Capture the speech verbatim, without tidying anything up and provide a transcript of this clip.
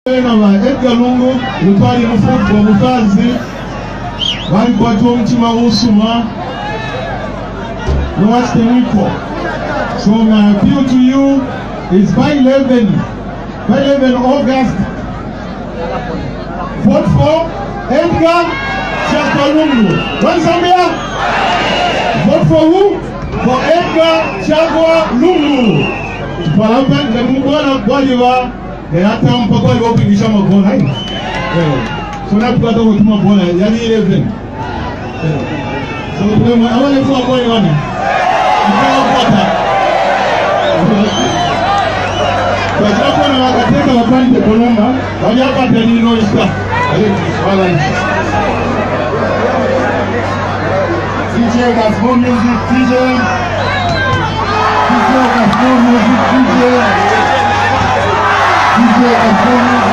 Edgar Lungu, Lutwali Mufuku, Mufazi, Wali kwa Mchima Usuma, no watch the week. So my appeal to you is by eleven, by eleven August, vote for Edgar Lungu. What Zambia? Vote for who? For Edgar Chagwa Lungu. For Alpha, the Mugwana Bwalya. The atom papa will open the summer born. So now we got to go born. Yani eleven. So when I want to go born on it. But I want to take a plan to Colomba. I have to know his stuff. D J has more music. D J. D J has more music. D J. D J has more music.